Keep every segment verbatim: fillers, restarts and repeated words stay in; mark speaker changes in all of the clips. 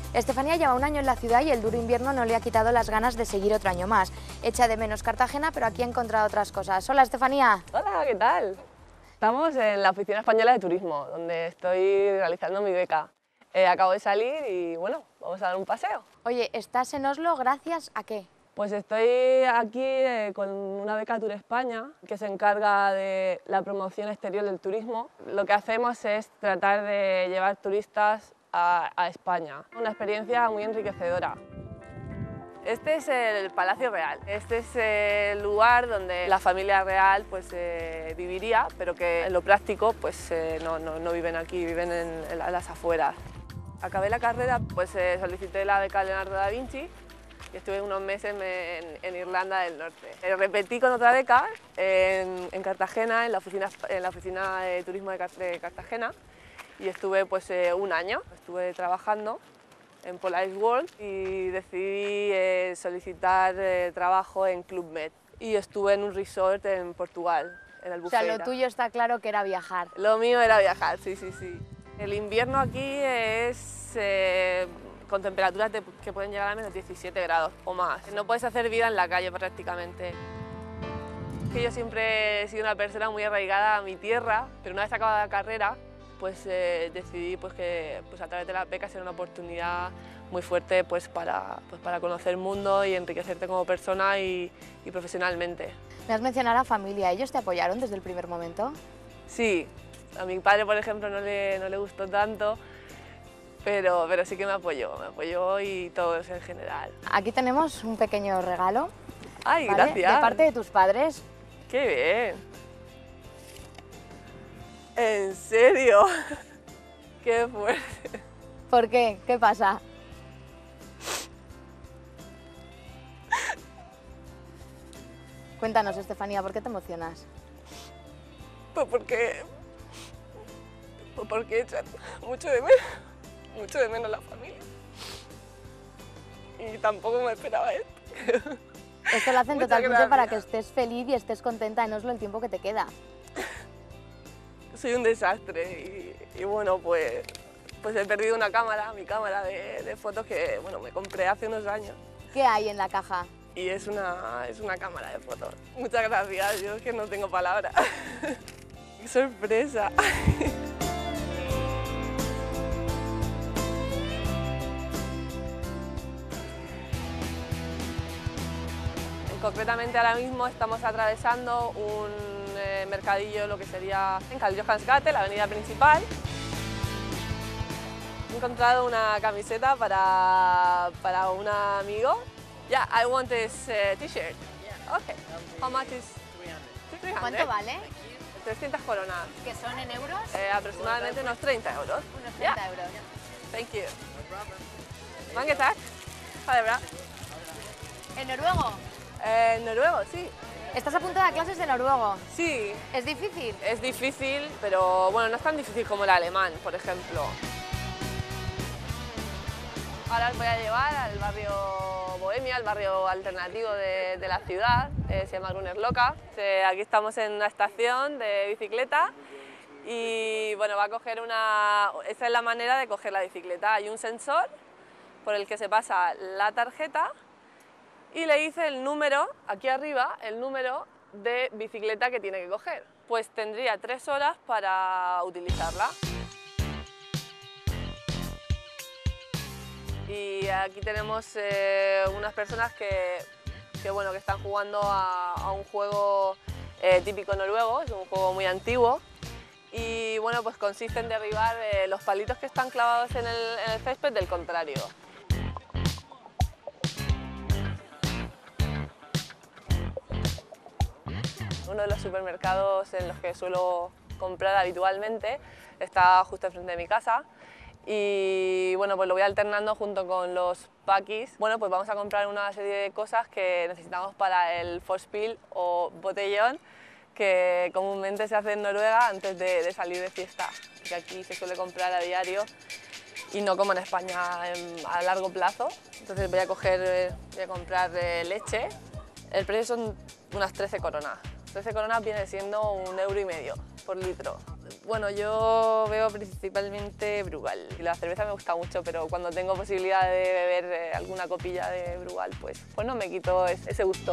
Speaker 1: Estefanía lleva un año en la ciudad y el duro invierno no le ha quitado las ganas de seguir otro año más. Echa de menos Cartagena, pero aquí ha encontrado otras cosas. Hola, Estefanía.
Speaker 2: Hola, ¿qué tal? Estamos en la Oficina Española de Turismo, donde estoy realizando mi beca. Eh, acabo de salir y bueno, vamos a dar un paseo.
Speaker 1: Oye, ¿estás en Oslo gracias a qué?
Speaker 2: Pues estoy aquí eh, con una beca Tour España que se encarga de la promoción exterior del turismo. Lo que hacemos es tratar de llevar turistas a, a España. Una experiencia muy enriquecedora. Este es el Palacio Real. Este es el lugar donde la familia real pues, eh, viviría, pero que en lo práctico pues, eh, no, no, no viven aquí, viven en, en las afueras. Acabé la carrera, pues eh, solicité la beca Leonardo da Vinci y estuve unos meses en, en Irlanda del Norte. Eh, repetí con otra beca en, en Cartagena, en la, oficina, en la oficina de turismo de, de Cartagena, y estuve pues, eh, un año. Estuve trabajando en Polaris World y decidí eh, solicitar eh, trabajo en Club Med. Y estuve en un resort en Portugal, en Albufeira.
Speaker 1: O sea, lo tuyo está claro que era viajar.
Speaker 2: Lo mío era viajar, sí, sí, sí. El invierno aquí es eh, con temperaturas de, que pueden llegar a menos diecisiete grados o más. No puedes hacer vida en la calle prácticamente. Que yo siempre he sido una persona muy arraigada a mi tierra, pero una vez acabada la carrera, pues eh, decidí pues, que pues, a través de las becas era una oportunidad muy fuerte pues, para, pues, para conocer el mundo y enriquecerte como persona y, y profesionalmente.
Speaker 1: Me has mencionado a la familia, ¿ellos te apoyaron desde el primer momento?
Speaker 2: Sí. A mi padre, por ejemplo, no le, no le gustó tanto, pero, pero sí que me apoyó, me apoyó y todos en general.
Speaker 1: Aquí tenemos un pequeño regalo.
Speaker 2: ¡Ay,
Speaker 1: ¿vale?
Speaker 2: gracias!
Speaker 1: De parte de tus padres.
Speaker 2: ¡Qué bien! ¿En serio? ¡Qué fuerte!
Speaker 1: ¿Por qué? ¿Qué pasa? Cuéntanos, Estefanía, ¿por qué te emocionas?
Speaker 2: Pues porque... porque echan mucho de menos, mucho de menos la familia. Y tampoco me esperaba esto.
Speaker 1: Esto lo hacen
Speaker 2: Muchas
Speaker 1: totalmente
Speaker 2: gracias.
Speaker 1: para que estés feliz y estés contenta en Oslo el tiempo que te queda.
Speaker 2: Soy un desastre y, y bueno, pues, pues he perdido una cámara, mi cámara de, de fotos que bueno, me compré hace unos años.
Speaker 1: ¿Qué hay en la caja?
Speaker 2: Y es una, es una cámara de fotos. Muchas gracias, yo es que no tengo palabras. ¡Qué sorpresa! Concretamente ahora mismo estamos atravesando un eh, mercadillo, lo que sería en Karl Johans gate, la avenida principal. He encontrado una camiseta para, para un amigo. Yeah, I want this uh, t-shirt. Okay. How much is three hundred?
Speaker 1: ¿Cuánto vale?
Speaker 2: trescientas coronas.
Speaker 1: ¿Que son en euros?
Speaker 2: Eh, aproximadamente unos treinta euros.
Speaker 1: Unos
Speaker 2: Yeah.
Speaker 1: treinta euros.
Speaker 2: Thank you. Mange tak. Ha det bra.
Speaker 1: ¿En noruego?
Speaker 2: Eh, noruego, sí.
Speaker 1: Estás a punto de dar clases de noruego.
Speaker 2: Sí,
Speaker 1: ¿Es difícil?
Speaker 2: es difícil, pero bueno, no es tan difícil como el alemán, por ejemplo. Ahora os voy a llevar al barrio Bohemia, al barrio alternativo de, de la ciudad, eh, se llama Grünerløkka. Eh, aquí estamos en una estación de bicicleta y bueno, va a coger una... Esa es la manera de coger la bicicleta. Hay un sensor por el que se pasa la tarjeta y le dice el número, aquí arriba, el número de bicicleta que tiene que coger. Pues tendría tres horas para utilizarla. Y aquí tenemos eh, unas personas que, que, bueno, que están jugando a, a un juego eh, típico noruego, es un juego muy antiguo. Y bueno, pues consiste en derribar eh, los palitos que están clavados en el, en el césped del contrario. Uno de los supermercados en los que suelo comprar habitualmente está justo enfrente de mi casa y bueno, pues lo voy alternando junto con los paquis. Bueno, pues vamos a comprar una serie de cosas que necesitamos para el Forspill o botellón que comúnmente se hace en Noruega antes de, de salir de fiesta, que aquí se suele comprar a diario y no como en España en, a largo plazo. Entonces voy a, coger, voy a comprar eh, leche. El precio son unas trece coronas. trece coronas viene siendo un euro y medio por litro. Bueno, yo bebo principalmente Brugal. La cerveza me gusta mucho, pero cuando tengo posibilidad de beber eh, alguna copilla de Brugal, pues, pues no me quito ese gusto.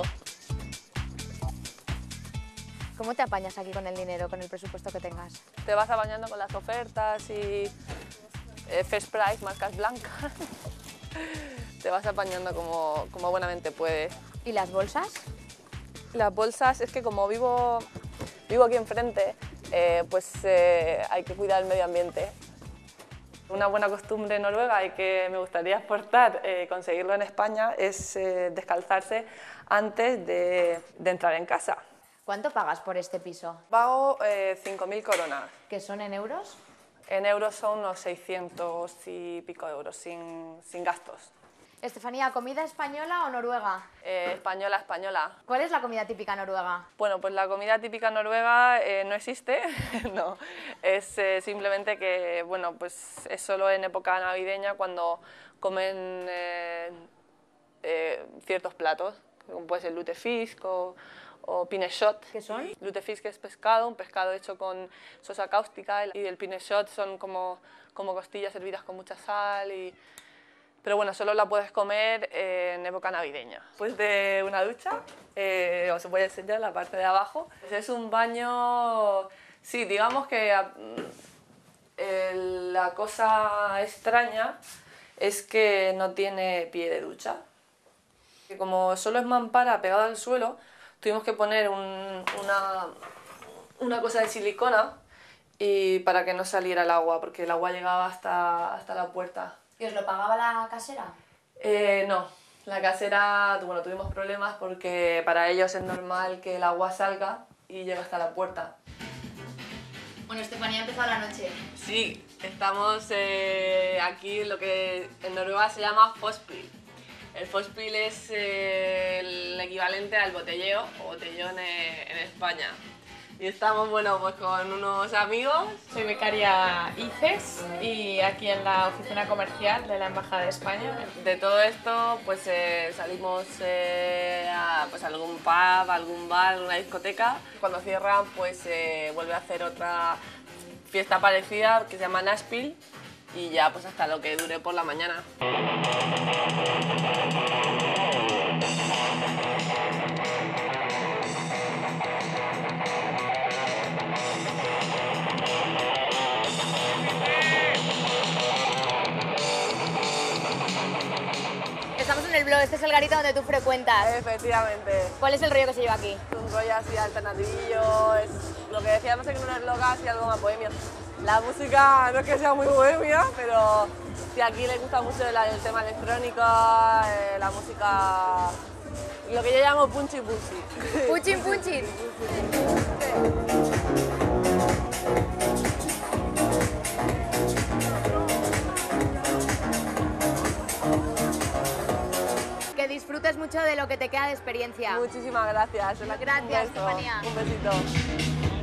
Speaker 1: ¿Cómo te apañas aquí con el dinero, con el presupuesto que tengas?
Speaker 2: Te vas apañando con las ofertas y eh, First Price, marcas blancas. Te vas apañando como, como buenamente puedes.
Speaker 1: ¿Y las bolsas?
Speaker 2: Las bolsas, es que como vivo, vivo aquí enfrente, eh, pues eh, hay que cuidar el medio ambiente. Una buena costumbre noruega y que me gustaría exportar, eh, conseguirlo en España, es eh, descalzarse antes de, de entrar en casa.
Speaker 1: ¿Cuánto pagas por este piso?
Speaker 2: Pago eh, cinco mil coronas.
Speaker 1: ¿Qué son en euros?
Speaker 2: En euros son unos seiscientos y pico euros, sin, sin gastos.
Speaker 1: Estefanía, ¿comida española o noruega?
Speaker 2: Eh, española, española.
Speaker 1: ¿Cuál es la comida típica noruega?
Speaker 2: Bueno, pues la comida típica noruega eh, no existe, no. Es eh, simplemente que, bueno, pues es solo en época navideña cuando comen eh, eh, ciertos platos, como puede ser lutefisk o, o pineshot.
Speaker 1: ¿Qué son?
Speaker 2: Lutefisk es pescado, un pescado hecho con sosa cáustica, y el pineshot son como, como costillas hervidas con mucha sal y... Pero bueno, solo la puedes comer en época navideña. Después de una ducha, eh, os voy a enseñar la parte de abajo. Es un baño, sí, digamos que eh, la cosa extraña es que no tiene pie de ducha. Como solo es mampara pegada al suelo, tuvimos que poner un, una, una cosa de silicona y para que no saliera el agua, porque el agua llegaba hasta, hasta la puerta.
Speaker 1: ¿Y os lo pagaba la casera?
Speaker 2: Eh, no, la casera, bueno, tuvimos problemas porque para ellos es normal que el agua salga y llegue hasta la puerta.
Speaker 1: Bueno, Estefanía, ha empezado la noche.
Speaker 2: Sí, estamos eh, aquí en lo que en Noruega se llama Fospil. El Fospil es eh, el equivalente al botelleo o botellón eh, en España. Y estamos, bueno, pues con unos amigos.
Speaker 3: Soy becaria I C E S y aquí en la oficina comercial de la Embajada de España.
Speaker 2: De todo esto, pues eh, salimos eh, a pues, algún pub, algún bar, alguna discoteca. Cuando cierran, pues eh, vuelve a hacer otra fiesta parecida que se llama Nashville y ya pues hasta lo que dure por la mañana.
Speaker 1: Estamos en el blog, este es el garito donde tú frecuentas.
Speaker 2: Efectivamente.
Speaker 1: ¿Cuál es el rollo que se lleva aquí?
Speaker 2: Es un rollo así alternativillo, es lo que decíamos en que no es loca, así algo más bohemio. La música no es que sea muy bohemia, pero sí, aquí le gusta mucho el, el tema electrónico, eh, la música, lo que yo llamo punchy punchy.
Speaker 1: Punchin, punchin. Que disfrutes mucho de lo que te queda de experiencia.
Speaker 2: Muchísimas gracias.
Speaker 1: Gracias,
Speaker 2: Un beso.
Speaker 1: Estefanía.
Speaker 2: Un besito.